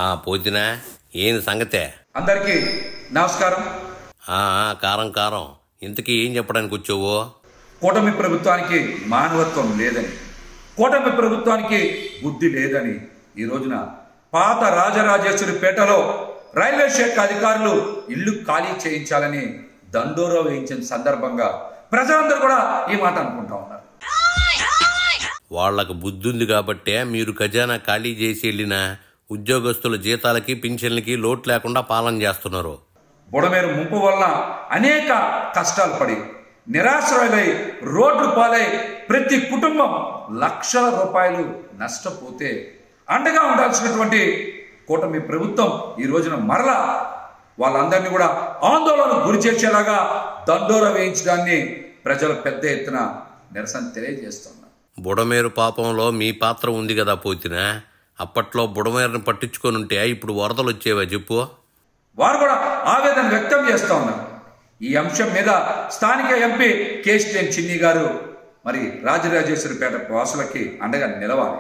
పోతినా ఏంది సంగతే? అందరికీ నమస్కారం. కారం కారం ఇంతకీ ఏం చెప్పడానికి వచ్చావో? కూటమి ప్రభుత్వానికి మానవత్వం లేదని, కూటమి ప్రభుత్వానికి బుద్ధి లేదని ఈ రోజున పాత రాజరాజేశ్వరిపేటలో రైల్వే శాఖ అధికారులు ఇల్లు ఖాళీ చేయించాలని దండోరా వేయించిన సందర్భంగా ప్రజలందరూ కూడా ఈ మాట అనుకుంటా ఉన్నారు. వాళ్లకు బుద్ధి ఉంది కాబట్టే మీరు ఖజానా ఖాళీ చేసి వెళ్ళిన ఉద్యోగస్తుల జీతాలకి పింఛన్లకి లోటు లేకుండా పాలన చేస్తున్నారు. బుడమేరు ముంపు వల్ల అనేక కష్టాలు పడి నిరాశ్రయులై రోడ్లు పాలై ప్రతి కుటుంబం లక్షల రూపాయలు నష్టపోతే అండగా ఉండాల్సినటువంటి కూటమి ప్రభుత్వం ఈ రోజున మరలా వాళ్ళందరినీ కూడా ఆందోళనకు గురి చేసేలాగా దండోరా వేయించడాన్ని ప్రజలు పెద్ద ఎత్తున నిరసన తెలియజేస్తున్నారు. బుడమేరు పాపంలో మీ పాత్ర ఉంది కదా పోతినా? అప్పట్లో బుడమేరుని పట్టించుకొని ఉంటే ఇప్పుడు వరదలు వచ్చేవా చెప్పు? వారు కూడా ఆవేదన వ్యక్తం చేస్తూ ఉన్నారు. ఈ అంశం మీద స్థానిక ఎంపీ కేశినేని చిన్ని గారు మరి రాజరాజేశ్వరిపేట వాసులకి అండగా నిలవాలి.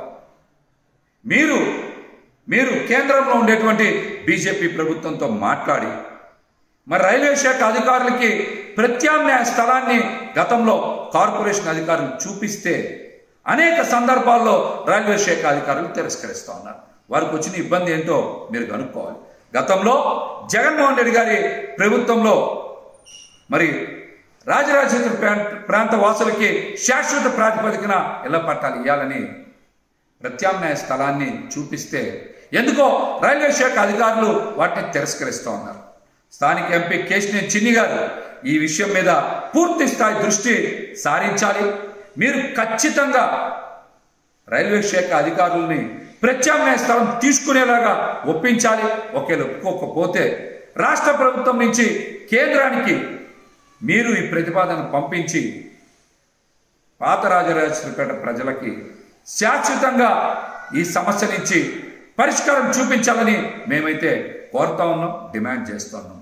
మీరు కేంద్రంలో ఉండేటువంటి బీజేపీ ప్రభుత్వంతో మాట్లాడి మరి రైల్వే శాఖ అధికారులకి ప్రత్యామ్నాయ స్థలాన్ని గతంలో కార్పొరేషన్ అధికారులు చూపిస్తే అనేక సందర్భాల్లో రైల్వే శాఖ అధికారులు తిరస్కరిస్తూ ఉన్నారు. వారికి వచ్చిన ఇబ్బంది ఏంటో మీరు కనుక్కోవాలి. గతంలో జగన్మోహన్ రెడ్డి గారి ప్రభుత్వంలో మరి రాజరాజేశ్వరి ప్రాంత వాసులకి శాశ్వత ప్రాతిపదికన ఇళ్ల పట్టాలు ఇవ్వాలని ప్రత్యామ్నాయ స్థలాన్ని చూపిస్తే ఎందుకో రైల్వే శాఖ అధికారులు వాటిని తిరస్కరిస్తూ ఉన్నారు. స్థానిక ఎంపీ కేశినేని చిన్ని గారు ఈ విషయం మీద పూర్తి స్థాయి దృష్టి సారించాలి. మీరు ఖచ్చితంగా రైల్వే శాఖ అధికారులని ప్రత్యామ్నాయ స్థలం తీసుకునేలాగా ఒప్పించాలి. ఒకేలా ఒప్పుకోకపోతే రాష్ట్ర ప్రభుత్వం నుంచి కేంద్రానికి మీరు ఈ ప్రతిపాదన పంపించి పాత రాజరాజేశ్వరిపేట ప్రజలకి శాశ్వతంగా ఈ సమస్య నుంచి పరిష్కారం చూపించాలని మేమైతే కోరుతా ఉన్నాం, డిమాండ్ చేస్తున్నాం.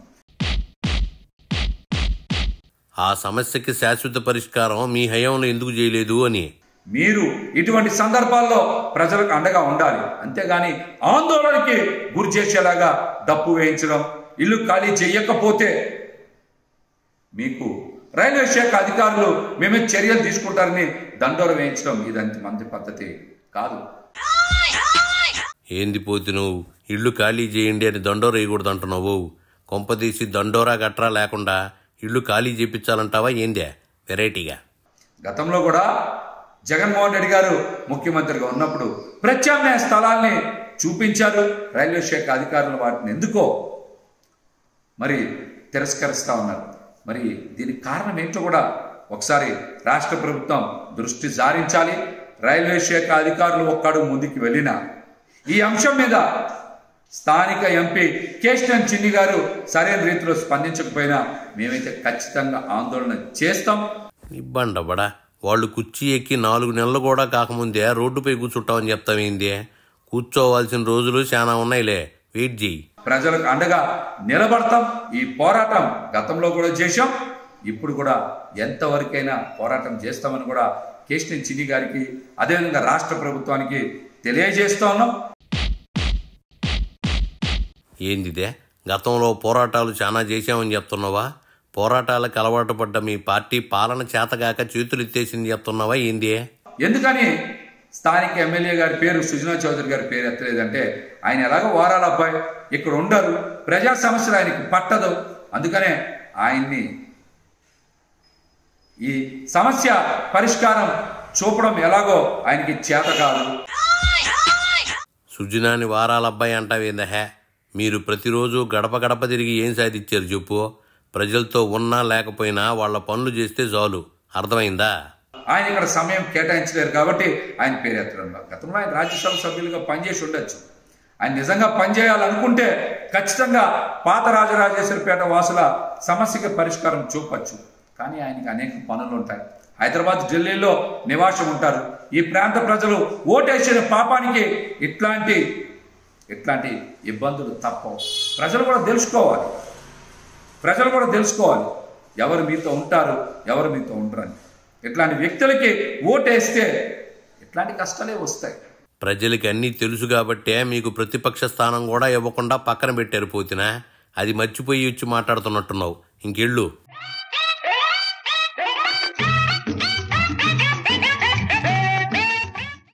ఆ సమస్యకి శాశ్వత పరిష్కారం మీ హయాంలో ఎందుకు చేయలేదు అని మీరు ఇటువంటి సందర్భాల్లో ప్రజలకు అండగా ఉండాలి. అంతేగాని ఆందోళనకి గురి చేసేలాగా డప్పు వేయించడం, ఇల్లు ఖాళీ చేయకపోతే మీకు రైల్వే శాఖ అధికారులు మేమే చర్యలు తీసుకుంటారని దండోర వేయించడం ఇదంత మంది పద్ధతి కాదు. ఏంది పోతి నువ్వు ఇల్లు ఖాళీ చేయండి అని దండోర వేయకూడదు అంటున్నావు? కొంపదీసి దండోరా గట్రా లేకుండా ఇల్లు ఖాళీ చేయించాలంటావా ఏందే వెరైటీగా? గతంలో కూడా జగన్మోహన్ రెడ్డి గారు ముఖ్యమంత్రిగా ఉన్నప్పుడు ప్రత్యామ్నాయ స్థలాల్ని చూపించారు. రైల్వే శాఖ అధికారులు వాటిని ఎందుకో మరి తిరస్కరిస్తూ ఉన్నారు. మరి దీనికి కారణం ఏంటో కూడా ఒకసారి రాష్ట్ర ప్రభుత్వం దృష్టి సారించాలి. రైల్వే శాఖ అధికారులు ఒక్కడు ముందుకు వెళ్ళినా ఈ అంశం మీద స్థానిక ఎంపీ కేశినేని చిన్ని గారు సరైన రీతిలో స్పందించకపోయినా మేమైతే ఖచ్చితంగా ఆందోళన చేస్తాం. ఇబ్బండబడా వాళ్ళు కుర్చీ ఎక్కి 4 నెలలు కూడా కాకముందే రోడ్డుపై కూర్చుంటామని చెప్తామేంది? కూర్చోవాల్సిన రోజులు చాలా ఉన్నాయిలే, వెయిట్ చేయి. ప్రజలకు అండగా నిలబడతాం. ఈ పోరాటం గతంలో కూడా చేశాం, ఇప్పుడు కూడా ఎంతవరకైనా పోరాటం చేస్తామని కూడా కేశినేని చిన్ని గారికి అదేవిధంగా రాష్ట్ర ప్రభుత్వానికి తెలియజేస్తా ఉన్నాం. ఏందిదే గతంలో పోరాటాలు చాలా చేశామని చెప్తున్నావా? పోరాటాలకు అలవాటు పడ్డ మీ పార్టీ పాలన చేతగాక చేతులు ఎత్తేసింది చెప్తున్నావా ఏంది? ఎందుకని స్థానిక ఎమ్మెల్యే గారి పేరు సుజనా చౌదరి గారి పేరు ఎత్తలేదంటే ఆయన ఎలాగో వారాల అబ్బాయి, ఇక్కడ ఉండరు, ప్రజా సమస్యలు ఆయనకి పట్టదు, అందుకనే ఆయన్ని ఈ సమస్య పరిష్కారం చూపడం ఎలాగో ఆయనకి చేత కాదు. సుజనాని వారాల అబ్బాయి అంటావేందహే? మీరు ప్రతిరోజు గడప గడప తిరిగి ఏం సాధించారు చెప్పు? ప్రజలతో ఉన్నా లేకపోయినా వాళ్ళ పనులు చేస్తే చాలు, అర్థమైందా? ఆయన ఇక్కడ సమయం కేటాయించలేరు కాబట్టి ఆయన పేరు ఎత్తడం. గతంలో ఆయన రాజ్యసభ సభ్యులుగా పనిచేసి ఉండొచ్చు. ఆయన నిజంగా పనిచేయాలనుకుంటే ఖచ్చితంగా పాత రాజరాజేశ్వరిపేట వాసుల సమస్యకి పరిష్కారం చూపచ్చు. కానీ ఆయనకి అనేక పనులు ఉంటాయి. హైదరాబాద్, ఢిల్లీలో నివాసం ఉంటారు. ఈ ప్రాంత ప్రజలు ఓటేసిన పాపానికి ఇట్లాంటి ఇబ్బందులు తప్పవు. ప్రజలు కూడా తెలుసుకోవాలి ఎవరు మీతో ఉంటారు, ఎవరు మీతో ఉండరని. ఇట్లాంటి వ్యక్తులకి ఓటేస్తే ఇట్లాంటి కష్టాలే వస్తాయి. ప్రజలకి అన్నీ తెలుసు కాబట్టే మీకు ప్రతిపక్ష స్థానం కూడా ఇవ్వకుండా పక్కన పెట్టారు పోతినా. అది మర్చిపోయి వచ్చి మాట్లాడుతున్నట్టున్నావు. ఇంకెళ్ళు.